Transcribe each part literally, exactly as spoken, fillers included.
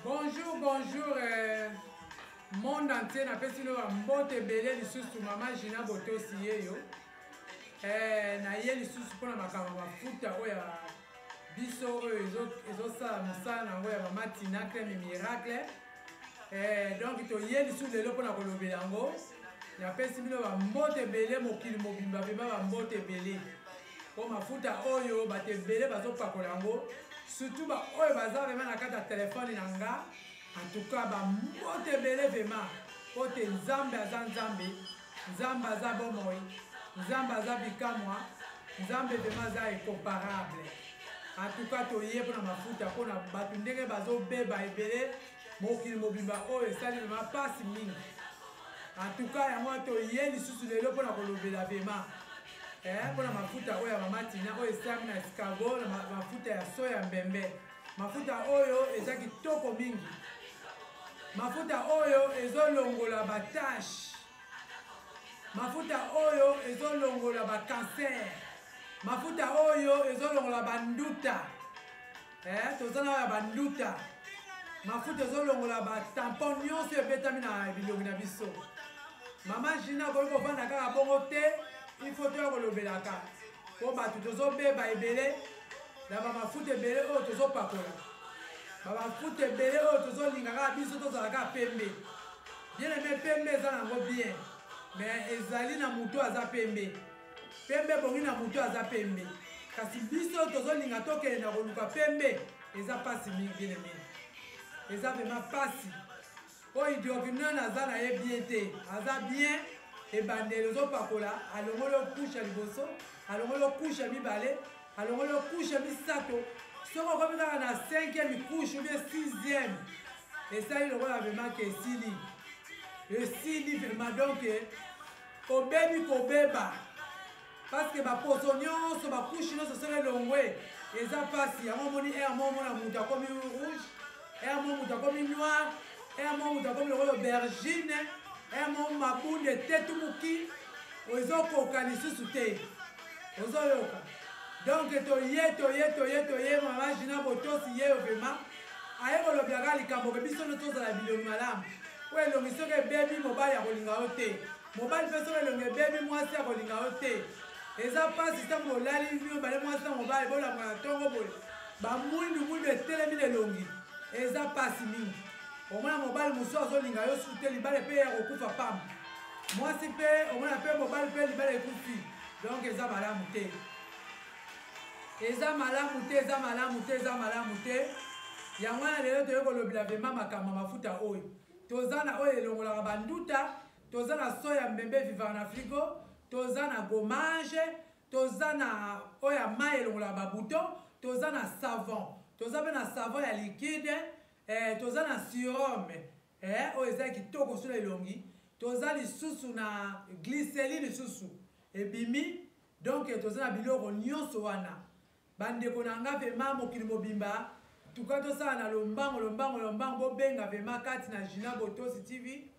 Bonjour, bonjour, euh, monde entier. Na pesi no mbote belé lisusu mama Gina Botosi yeyo. Eh, na ye lisusu pona makama mafuta oya biso oyo ezo ezo sala musala na oya mama Tina Crème Miracle. Eh, donc to ye lisusu lelo pona kolobela ngo. Na pesi bino ba mbote belé mokili mobimba beba ba mbote belé. Po mafuta oyo bate belé bazo pakola ngo. Surtout ba oyo baza vraiment na kata téléphone nanga. En tout cas ba mbote belé vraiment. Pote nzambe aza nzambe. Nzambe aza bomoi. Nzambe aza bikamwa. Nzambe vraiment aza incomparable. En tout cas to ye pona mafuta pona batu ndenge bazo beba ebele mokili mobimba oyo esali vraiment pasi mingi. En tout cas yango to ye lisusu lelo pona kolobela vraiment. Eh, pour la mafuta oya mama Tina oyo esami na escargot na mafuta ya soya mbembe. Mafuta oyo eza kitoko mingi. Mafuta oyo ezolongola ba tache. Mafuta oyo ezolongola ba cancer. Mafuta oyo ezolongola ba nduta. Eh, tozana ya ba nduta. Mafuta ezolongola ba tampon nyonso ebetami na bilongi na biso. Mama Gina ko ko vanda kaka bongo te. Il faut que kolobelaka po bato tozobeba ebele na bamafuta ebele oyo tozopakola bamafuta ebele oyo tozolingaka biso tozalaka pembe bien aimé pembe eza nango bien mais ezali na moto aza pembe pembe bongi na moto aza pembe kasi biso tozolinga tokende na koluka pembe eza pasi mingi bien aimé eza vraiment pasi oyo hydroquinone aza na ye bien te aza bien ebandeli ozopakola alongolo kusha liboso alongolo kusha mibale alongolo kusha misato soko okomi kaka na cinquième couche ou bien sixième esali lokola vraiment ke esili esili vraiment donc obebi kobeba parce que baposo nyonso bakushe nyonso soki elongwe eza mpasi yango omoni aire mo omona moto akomi rouge aire mo moto akomi noir aire mo moto akomi lokola aubergine emo mabunde tetumuki ozokoka lisusu te ozoyoka donc toye toye toye toye mama Gina Botosi ye vraiment aye kolobelaka likambo ke biso no tozala bilongi malamu oyo elongi soki ebebi mobali akolinga yo te mobali mpe soki elongi ebebi mwasi akolinga yo te eza mpasi ntango olali bino bale mwasi na mobali bolangwa na ntongo boye bamwindu mwindu etelemi lelongi eza mpasi mingi omona mobali mosusu azolinga yo susu te libala mpe akokufa pamba mwasi mpe omona mpe mobali mpe libala ekufi donc eza malamu te eza malamu te eza malamu te eza malamu te yango wana lelo toye kolobela vraimen makambo mafuta oyo toza na oyo elongolaka banduta toza na soya mbembe vivaka na frigo toza na gommage toza na oyo ya mai elongolaka babuton toza na savon toza mpe na savon ya liquide Eh, toza na sérum eh oyo eza kitoko sula elongi toza lisusu na glycérine lisusu ebimi donc toza na biloko nyonso wana bandeko na nga vraimen mokili mobimba tuka tosala na lombango lombango lombango bobenga vraimen kati na Gina Botosi T V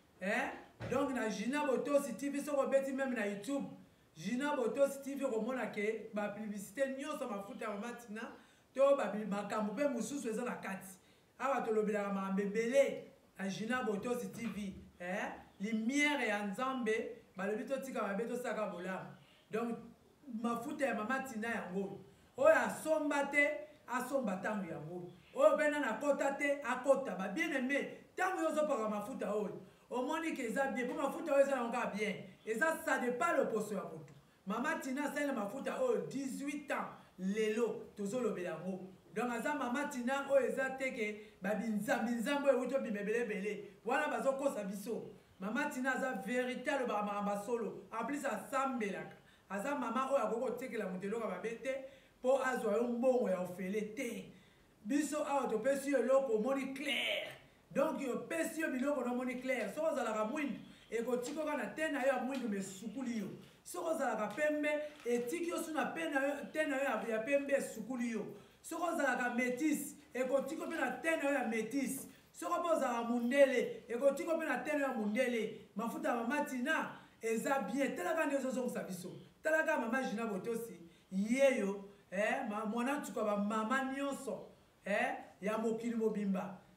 eh donc na Gina Botosi T V soko beti même na YouTube Gina Botosi T V komona ke ba publicité nyonso mafuta ya mama Tina to ba makambo pe mususu eza na kati awa tolobelaka makambo ebele na Gina Botosi T V eh lumière ya nzambe balobi totika mabe tosaka bolamu donc mafuta ya mama Tina yango oyo asomba te asomba ntango yango oyo pena na kota te akota ba bien aimé ntango yo ozopaka mafuta oyo omoni ke eza bien po mafuta oyo eza nango kaka bien eza ça dépend loposo ya motu mama Tina asali na mafuta oyo dix-huit ans lelo tozolobela yango donc aza mama Tina oyo eza teke babinzambi nzambo euti obima ebelebele wana bazokosa biso mama Tina aza véritable bamakambo solo en plus asambelaka aza mama oyo akoki kotekela moto eloko mabe te mpo azwa yo mbongo ya ofele te biso awa topesi yo eloko omoni clair donc opesi yo biloko na omoni clair soki ozalaka mwindu ekotikoka na te na yo ya mwindu mesukuli yo soki ozalaka pembe etiki yo suna te na yo ya pembe esukuli yo soki ozalaka métis ekotiko mpe na te na yo ya métis soki mpe ozalaka mundele ekotiko mpe na te na yo ya mundele mafuta ya mama Tina eza bien talaka nde ezozongisa biso talaka mama Gina Botosi yeyo eh mwana tuka ba mama nyonso eh ya mokili mobimba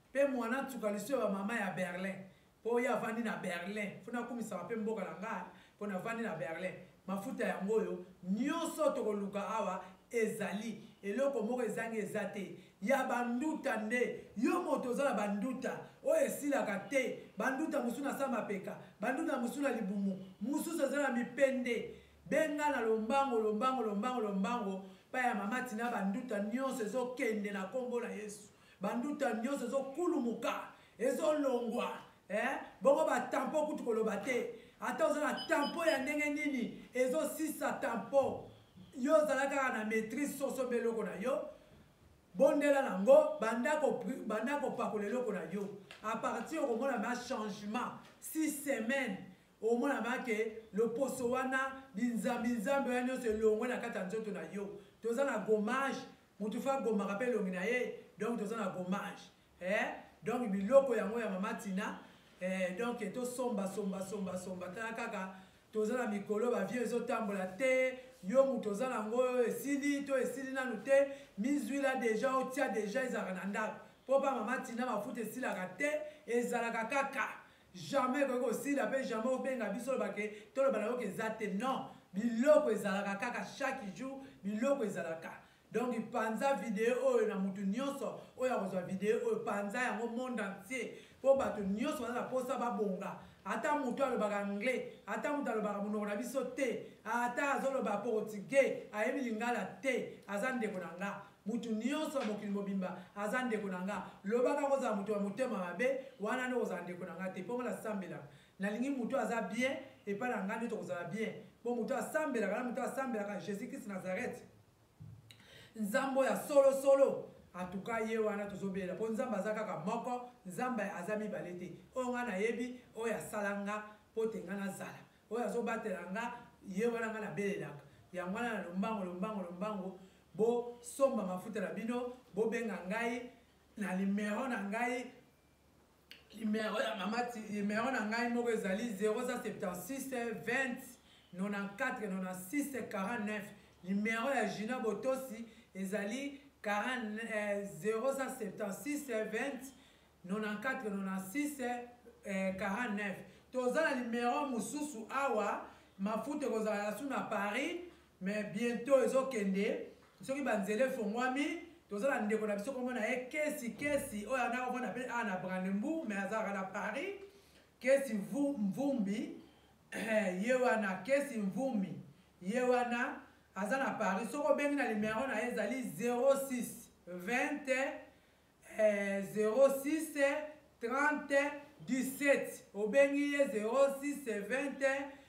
pe mwana tuka liso ba mama ya Berlin po ya vandi na Berlin funa kumisa pe mboka na nga po na vandi na Berlin mafuta yango yo nyonso tokoluka awa ezali eloko moko ezangi ezate ya banduta nde yo moto za banduta o esilaka te banduta musuna sama peka banduta musuna libumu mususu za mipende benga na lombango lombango lombango lombango pa ya mama tina banduta nyonso ezokende na kombo na Yesu banduta nyonso ezokulumuka ezolongwa eh bongo ba tampo kutu koloba te ata ozana tampo ya ndenge nini ezosisa tampo yo zalaka na maîtrise soso beloko na yo bondela nango bandako bandako pakola eloko na yo à partir au moment ma changement six semaines au moins na ke le poso wana binzambi nzambe ya nyonso elongwe na kata nzoto na yo toza na gommage mutu fa goma rappel longi na ye donc toza na gommage eh donc biloko yango ya mama tina eh donc to somba somba somba somba tala kaka toza na mikolo ba vie ezotambola te yo mutu oza nango esili to esili nanu te mizwila deja otia deja ezalaka na ndako po pa mama tina mafuta esilaka te ezalaka kaka jamais koki kosila mpe jamais obenga biso olobake toloba na yoka eza te non biloko ezalaka kaka chaque jour biloko ezalaka donc panza video oyo na mutu nyonso oyo akozwa video oyo panza yango monde entier po bato nyonso baza na posa babonga ata mutu alobaka anglais ata mutu alobaka monoko na biso te ata azoloba portugais ayebi lingala te aza ndeko na nga mutu nyonso mokili mobimba aza ndeko na nga lobaka kozala mutu ya motema mabe wana nde kozala ndeko na nga te mpo ngo nasambelaka nalingi mutu aza bien epai na nga nde tokozala bien mpo mutu asambelaka na mutu asambelaka jésus christ nazareth nzambe ya solo solo atuka ye wana tozobelela mpo nzambe aza kaka moko nzambe aza mibale te oyo nga nayebi oyo asala nga mpo te nga nazala oyo azobatela nga ye wana nga nabelelaka yango wana na lombango lombango lombango bosomba mafuta na bino bobenga ngai na limero na ngai limero ya mama limero na ngai moko ezali zéro cent soixante-six vingt quatre-vingt-quatorze quatre-vingt-six quarante-neuf limero ya Gina Botosi ezali zéro cent soixante-six vingt quatre-vingt-quatorze quatre-vingt-six quarante-neuf toza na limero mususu awa mafuta ekozala su na Paris mais bientôt ezokende soki banzela efongwami toza na ndeko na biso komona ye kesi kesi oyo ana kovanda mpe awa na Brandembourg mais azalaka na Paris kesi mvumbi ye wana kesi mvumbi ye wana aza na Paris soki obengi na limero na ye ezali zéro six vingt zéro six trente dix-sept obengi ye zéro six vingt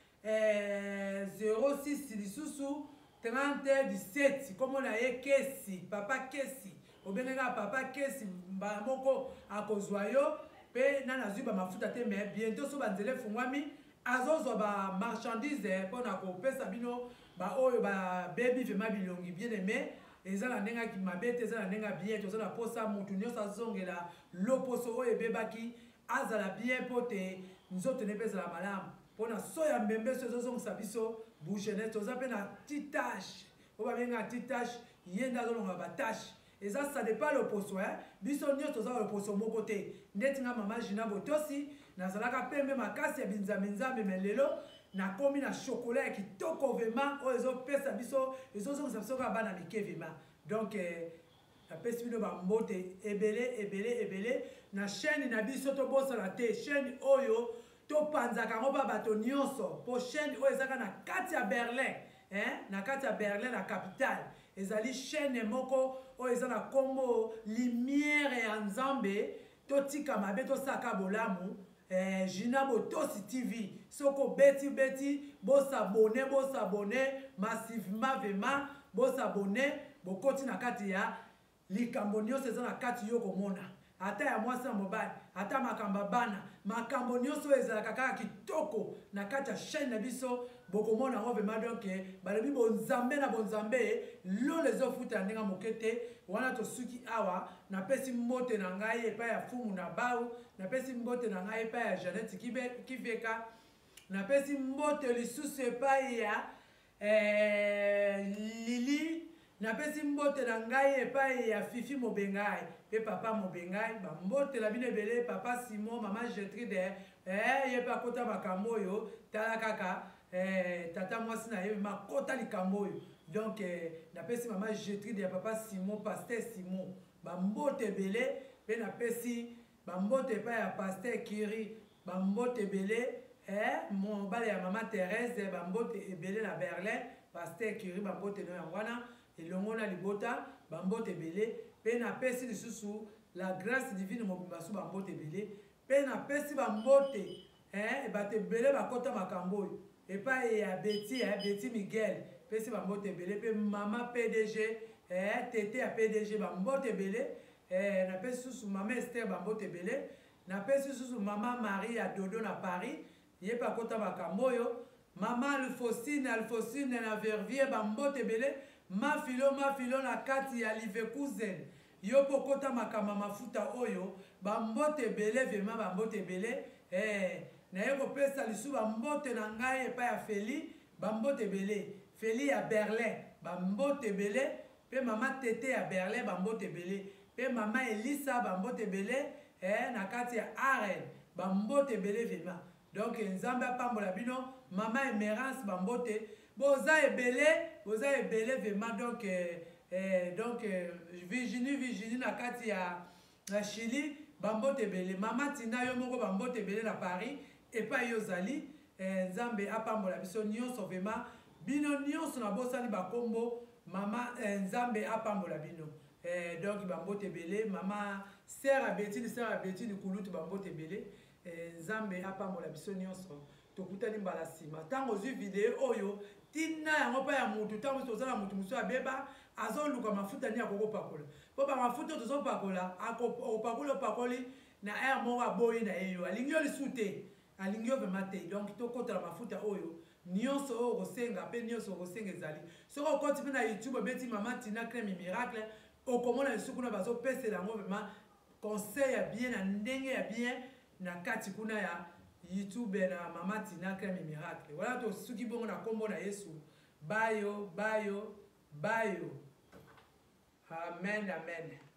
zéro six lisusu trente dix-sept komona ye kesi papa kesi obengaka papa kesi mbala moko akozwa yo mpe nani azwi bamafuta te me bientôt so banzela efungwami azozwa bamarchandise mpona kopesa bino baoyo babebi vrema bilongi bien aimé eza na ndenge mabe te eza na ndenge bien toza na posa mutu nyonso azongela loposo oyo ebebaki azala bien mpo te nzoto ne mpe ezala malamu mpona so ya mbembe so ezozongisa biso bouchene toza mpe na titashe oyo babengaka titashe ye nde azolonga batashe eza ça dépend loposo biso nyonso toza loposo moko te ndeti nga mama Gina Botosi nazalaka pembe makasi ya binzambe nzambe me lelo nakomi na chokola ya kitoko vrema oyo ezopesa biso ezozongisa biso kaka bana mike vrema donc napesi bino bambote ebele ebele ebele na chaîne na biso tobosana te chaîne oyo topanzaka yango mpa bato nyonso mpo chaîne oyo ezaka na kati ya Berlin na kati ya Berlin na capitale ezali chaîne moko oyo eza na kombo lumière ya nzambe totika mabe tosaka bolamu Gina Botosi T V soko beti beti bosabone bosabone massivement vraiment bosabone bokoti na kati ya likambo nyonso eza na kati yo komona ata ya mwasi na mobali ata makambo bana makambo nyonso oyo ezalaka kaka kitoko na kati ya chaîne na biso bokomona yango vrema donc balobi bonzambe na bonzambe lolo ezofuta ya ndenge moke te wana tosuki awa napesi mbote na ngai epai ya fumu na bau napesi mbote na ngai epai ya Janete Kiveka napesi mbote lisusu epai ya Lili napesi mbote na ngai epai ya Fifi Mobengai pe papa Mobengai ba mbote la bino ebele papa Simon mama Gertrude eh ye pa kota makambo oyo tala kaka eh tata mwasi na ye makota likambo oyo donc eh, napesi mama Gertrude ya papa Simon pasteur Simon ba mbote ebele pe napesi ba mbote epai ya pasteur Kiri ba mbote ebele eh mon bale ya mama Thérèse ba mbote ebele na Berlin pasteur Kiri ba mbote no yangwana elongo na libota ba mbote ebele pe napesi lisusu la grâce divine mobimba su ba mbote ebele pe napesi ba mbote eh bato ebele bakota makambo oyo epai ya Betty eh Betty Miguel pesi ba mbote ebele pe mama P D G eh tete ya P D G ba mbote ebele eh napesi susu mama Esther ba mbote ebele napesi susu mama Marie ya Dodo na Paris ye pa kota makambo oyo mama Alfosine Alfosine na Verviers ba mbote ebele mafilo mafilo na kati ya Leverkusen yo pokota makama mafuta oyo ba mbote ebele vema ba mbote ebele eh na ye kopesa lisu ba mbote na ngai epai ya Feli ba mbote ebele Feli ya Berlin ba mbote ebele pe mama Tete ya Berlin ba mbote ebele pe mama Elisa ba mbote ebele eh na kati ya Aren ba mbote ebele vema donc nzambe apambola bino mama Emerance ba mbote boza ebele boza ebele vraiment donc eh, eh, donc eh, Virginie Virginie na kati ya na Chili ba mbote ebele mama Tina yo moko ba mbote ebele na Paris epai yo zali eh, nzambe apambola biso nyonso vraiment bino nyonso na bosali bakombo mama eh, nzambe apambola bino eh, donc ba mbote ebele mama sœur Abetini sœur Abetini kulutu ba mbote ebele eh, nzambe apambola biso nyonso tokutani mbala nsima ntango ozwi video oyo tina yango mpa ya mutu ntango tozala mutu mosusu abeba azoluka mafuta nini akokopakola mpo bamafuta tozopakola akopakola opakoli na aire moko aboyi na ye yo alingi yo lisu te alingi yo vraimen te donc tokotala mafuta oyo nyonso oyo okosenga mpe nyonso okosenga ezali soki okoti mpe na youtube obeti mama Tina Crème Miracle okomona lisu kuna bazopesela yango vraimen conseil ya bien na ndenge ya bien na kati kuna ya YouTube na mama Tina Crème Miracle wala to suki bongo na kombo na Yesu bayo bayo bayo amen amen.